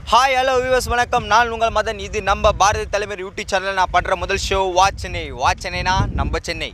Hi hello viewers வணக்கம். நான் உங்கள் மதன். இது நம்ம பாரதி தலைவர் யூடியூப் சேனலில் நான் பண்ணுற முதல் ஷோ வாட்ச் சென்னை. வாட்ச் சென்னைனா நம்ம சென்னை.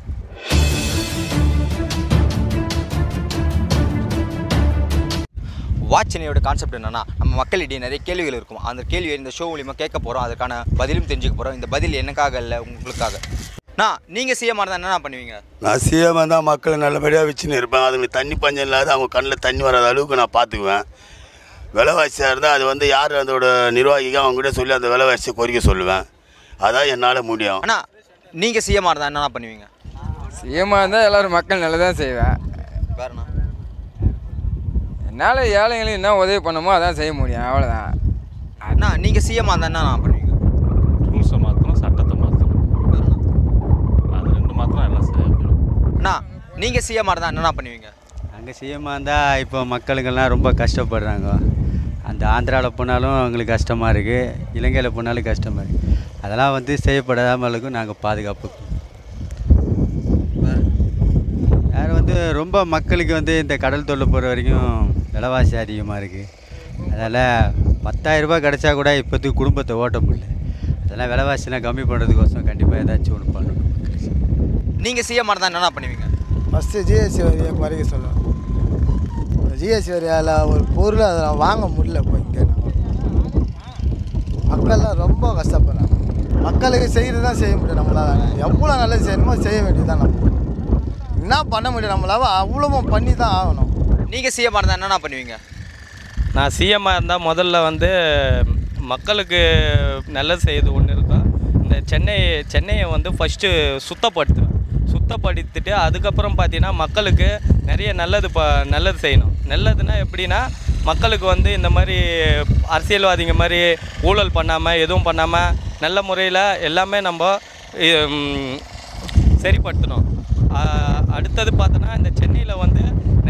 வாட்ச் சென்னையோட கான்செப்ட் என்னென்னா, நம்ம மக்களிடையே நிறைய கேள்விகள் இருக்கும். அந்த கேள்வியை இந்த ஷோ மூலிமா கேட்க போகிறோம். அதுக்கான பதிலும் தெரிஞ்சுக்க போகிறோம். இந்த பதில் எனக்காக இல்லை, உங்களுக்காக. நீங்கள் சிஎம்மாக இருந்தால் என்ன பண்ணுவீங்க? நான் சிஎம்மாக தான் மக்களை நல்லபடியாக வச்சுன்னு இருப்பேன். அதுங்களுக்கு தண்ணி பஞ்சம் இல்லாத அவங்க கண்ணில் தண்ணி வராத அளவுக்கு நான் பார்த்துக்குவேன். விலைவாசியாக இருந்தால் அது வந்து யார் அதோட நிர்வாகிகள் அவங்ககிட்ட சொல்லி அந்த விலைவாசியை குறைக்க சொல்லுவேன். அதான் என்னால் முடியும். ஆனால் நீங்கள் சிஎம்மாக இருந்தால் என்ன பண்ணுவீங்க? சிஎம்மாக இருந்தால் எல்லோரும் மக்கள் நல்லதான் செய்வேன். வேறுண்ணா என்னால் ஏழைங்களுக்கு என்ன உதவி பண்ணமோ அதான் செய்ய முடியும், அவ்வளோதான். அண்ணா நீங்கள் சிஎம்மாக இருந்தால் என்ன பண்ணுவீங்க? ரூல்ஸை மாற்றணும், சட்டத்தை மாற்றணும். அது ரெண்டு மாத்திரம் எல்லாம் செய்யணும். அண்ணா நீங்கள் சிஎம்மாக இருந்தால் என்ன பண்ணுவீங்க? அங்கே சிஎம்மாக இருந்தால் இப்போ மக்களுக்கெல்லாம் ரொம்ப கஷ்டப்படுறாங்க. அந்த ஆந்திராவில் போனாலும் அவங்களுக்கு கஷ்டமாக இருக்குது, இலங்கையில் போனாலும் கஷ்டமாக இருக்குது. அதெல்லாம் வந்து செய்யப்படாமலுக்கும் நாங்கள் பாதுகாப்பு. வேறு வந்து ரொம்ப மக்களுக்கு வந்து இந்த கடல் தொல்லை போகிற வரைக்கும் விலைவாசி அதிகமாக இருக்குது. அதனால் 10,000 ரூபாய் கிடச்சா கூட இப்போதைக்கு குடும்பத்தை ஓட்ட முடியல. அதெல்லாம் விலைவாசிலாம் கம்மி பண்ணுறதுக்கோசம் கண்டிப்பாக ஏதாச்சும் ஒன்று பண்ணணும். நீங்கள் சிஎம்மாக இருந்தால் என்ன பண்ணுவீங்க? ஃபஸ்ட்டு ஜிஎஸ்டி வரியை குறைக்க சொல்லுவேன். ஜிஎஸ்டி வரியால் ஒரு பொருள் அதை வாங்க முடியல. இப்போ இங்கே மக்கள்லாம் ரொம்ப கஷ்டப்படுறாங்க. மக்களுக்கு செய்கிறது தான் செய்ய முடியும். நம்மளால் எவ்வளோ நல்லது செய்யணுமோ செய்ய வேண்டியது தான். நம்ம என்ன பண்ண முடியும்? நம்மளால் அவ்வளோ பண்ணி தான் ஆகணும். நீங்கள் சிஎம்மாக இருந்தால் என்ன பண்ணுவீங்க? நான் சிஎம்மாக இருந்தால் முதல்ல வந்து மக்களுக்கு நல்லது செய்யுது ஒன்று இருக்கும். இந்த சென்னையை வந்து ஃபஸ்ட்டு சுத்தப்படுத்திட்டு அதுக்கப்புறம் பார்த்தீங்கன்னா மக்களுக்கு நிறைய நல்லது செய்யணும். நல்லதுன்னா எப்படின்னா, மக்களுக்கு வந்து இந்த மாதிரி அரசியல்வாதிங்க மாதிரி ஊழல் பண்ணாமல் எதுவும் பண்ணாமல் நல்ல முறையில் எல்லாமே நம்ம சரிப்படுத்தணும். அடுத்தது பார்த்தோன்னா, இந்த சென்னையில் வந்து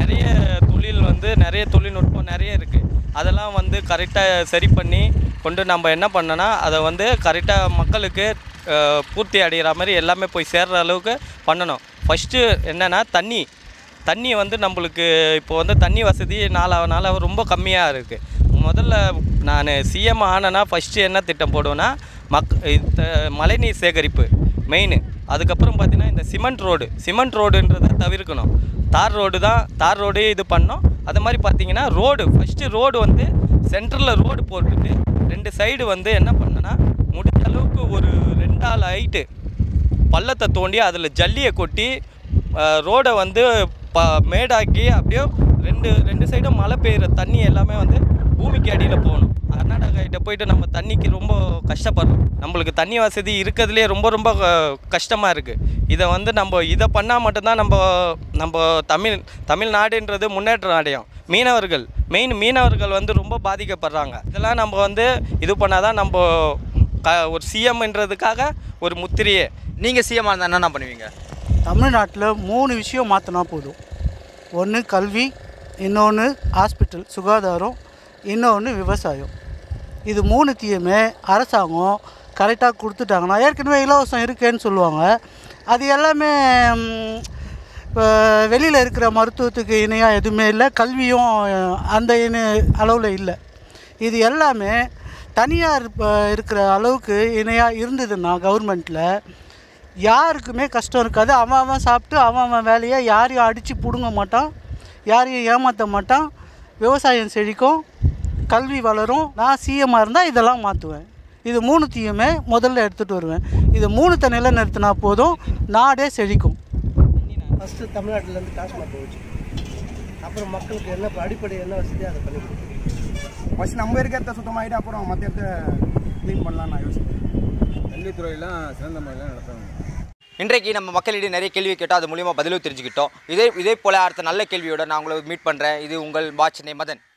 நிறைய தொழில்நுட்பம் நிறைய இருக்குது. அதெல்லாம் வந்து கரெக்டாக சரி பண்ணி கொண்டு நம்ம என்ன பண்ணோன்னா, அதை வந்து கரெக்டாக மக்களுக்கு பூர்த்தி அடைகிற மாதிரி எல்லாமே போய் சேர்கிற அளவுக்கு பண்ணணும். ஃபஸ்ட்டு என்னென்னா தண்ணி வந்து நம்மளுக்கு இப்போ வந்து தண்ணி வசதி நாளாக ரொம்ப கம்மியாக இருக்குது. முதல்ல நான் சிஎம் ஆனேன்னா ஃபஸ்ட்டு என்ன திட்டம் போடுவேன்னா, மழைநீர் சேகரிப்பு மெயின். அதுக்கப்புறம் பார்த்திங்கன்னா இந்த சிமெண்ட் ரோடுன்றதை தவிர்க்கணும். தார் ரோடு இது பண்ணோம். அது மாதிரி பார்த்திங்கன்னா ஃபஸ்ட்டு ரோடு வந்து சென்டரில் ரோடு போட்டுட்டு 2 சைடு வந்து என்ன பண்ணேன்னா, முடிஞ்ச அளவுக்கு ஒரு 2 ஆள் ஹைட்டு பள்ளத்தை தோண்டி அதில் ஜல்லியை கொட்டி ரோடை வந்து மேடாக்கி அப்படியே ரெண்டு சைடும் மழை பெய்கிற தண்ணி எல்லாமே வந்து பூமிக்கு அடியில் போகணும். கர்நாடகாகிட்ட போயிட்டு நம்ம தண்ணிக்கு ரொம்ப கஷ்டப்படுறோம். நம்மளுக்கு தண்ணி வசதி இருக்கிறதுலே ரொம்ப கஷ்டமாக இருக்குது. இதை வந்து இதை பண்ணால் மட்டும்தான் நம்ம தமிழ்நாடுன்றது முன்னேற்றம் அடையும். மீனவர்கள் வந்து ரொம்ப பாதிக்கப்படுறாங்க. இதெல்லாம் நம்ம வந்து இது பண்ணால் தான் நம்ம ஒரு சிஎம்ன்றதுக்காக ஒரு முத்திரையே. நீங்கள் சிஎம்மாக இருந்தால் என்ன பண்ணுவீங்க? தமிழ்நாட்டில் 3 விஷயம் மாற்றினா போதும். ஒன்று கல்வி, இன்னொன்று ஹாஸ்பிட்டல் சுகாதாரம், இன்னொன்று விவசாயம். இது 3த்தையுமே அரசாங்கம் கரெக்டாக கொடுத்துட்டாங்கன்னா, ஏற்கனவே இலவசம் இருக்கேன்னு சொல்லுவாங்க. அது எல்லாமே வெளியில் இருக்கிற மருத்துவத்துக்கு இணையாக எதுவுமே இல்லை. கல்வியும் அந்த அளவில் இல்லை. இது எல்லாமே தனியார் இருக்கிற அளவுக்கு இணையாக இருந்ததுன்னா கவர்மெண்ட்டில் யாருக்குமே கஷ்டம் இருக்காது. அவன் சாப்பிட்டு அவன் வேலையை யாரையும் அடித்து பிடுங்க மாட்டான், யாரையும் ஏமாற்ற மாட்டான். விவசாயம் செழிக்கும், கல்வி வளரும். நான் சிஎம்மாக இருந்தால் இதெல்லாம் மாற்றுவேன். இது 3த்தையுமே முதல்ல எடுத்துகிட்டு வருவேன். இது 3த்தை நிலைநிறுத்தினா போதும், நாடே செழிக்கும். ஃபஸ்ட்டு தமிழ்நாட்டிலேருந்து டாஸ்மாக் போச்சு. அப்புறம் மக்களுக்கு என்ன அடிப்படை என்ன வசதியோ அதை பண்ணி கொடுத்துருக்கேன். ஃபஸ்ட் நம்ம இருக்கிறத சுத்தமாகிட்டு அப்புறம் மற்ற இடத்த க்ளீன் பண்ணலான்னு நான் யோசிக்கிறேன். கல்வித்துறையெல்லாம் சிறந்த முறையில் நடத்துவாங்க. இன்றைக்கு நம்ம மக்களிடையே நிறைய கேள்வி கேட்டோம். அது மூலிமா பதிலும் தெரிஞ்சுக்கிட்டோம். இதே போல் அடுத்த நல்ல கேள்வியோடு நான் உங்களை மீட் பண்ணுறேன். இது உங்கள் வாட்ச் சென்னை மதன்.